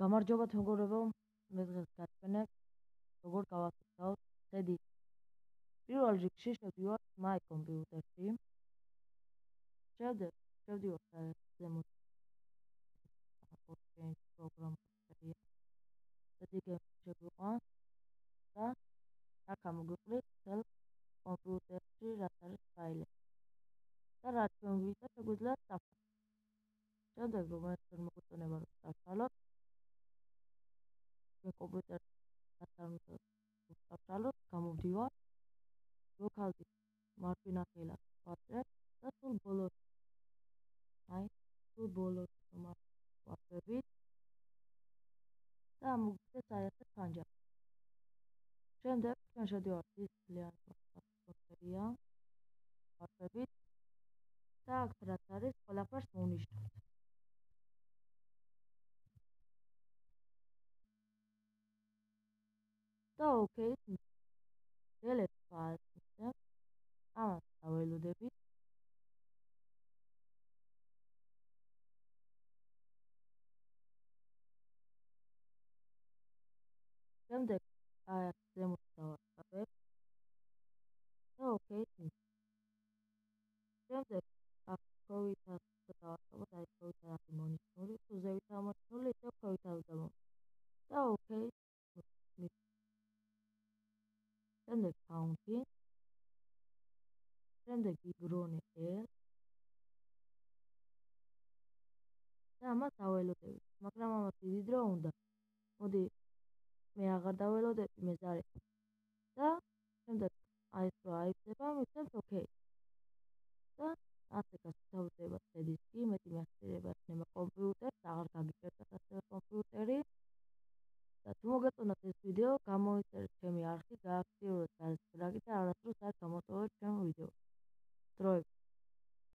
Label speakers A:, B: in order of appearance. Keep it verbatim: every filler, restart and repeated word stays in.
A: გამარჯობათ მეგობრებო, მე დღეს გაწვენებ როგორ გავაკეთოთ ცედით. პირველ რიგში შევდივართ My კომპიუტერში. შემდეგ შევდივართ ზემოთ Change პროგრამაში. და შეგვიყვანს და აქ ამოგვიყვრით წელ კომპიუტერში რაც არის ფაილები. და რაც შეგვიძლია შეგვიძლია დავთვალოთ. შემდეგ რომელიც მოგვიწონება რომ დავთვალოთ კომპიუტერს დავთვალოთ, გამოვდივართ ლოკალ მარჯვენა ხელას ვაჭრებ და სულ ბოლოს აი სულ ბოლოს ვაჭრებით და ამოგვიწევს აი ასე ფანჯარა. შემდეგ ჩვენ შევდივართ ის ძალიან მართლია ვაჭრებით და აქ რაც არის ყველაფერს მოვნიშნავთ. და ოკეი delete files ვიხსენებ, ამას დაველოდებით. შემდეგ აი აქ ზემოთ დავარსებებ და ოკეი. შემდეგ აქ ქოვითას დავარსებოთ, აი ქოვითა არის მონიშნული, თუ ზევითაა მონიშნული, ისევ ქოვითა უნდა მონიშნული და ოკეი. შემდეგ counting, შემდეგ igrone l და ამას დაველოდებით, მაგრამ ამას დიდი დრო უნდა. მოდი მე აღარ დაველოდები, მე ზარებ. და შემდეგ აი ეს რო აიწება, მივცემთ ოკეი. და ასე გასთავდება დისკი, მეტი მეახსიერება ექნება კომპიუტერს, აღარ გაგიჭირდათ ასევე კომპიუტერი. და თუ მოგეწონათ ეს ვიდეო, გამოიწერეთ ჩემი არხი, გააქტიუროთ გაზრდილი და არასდროს არ გამოტოვებთ ჩემ ვიდეოს. დროებით.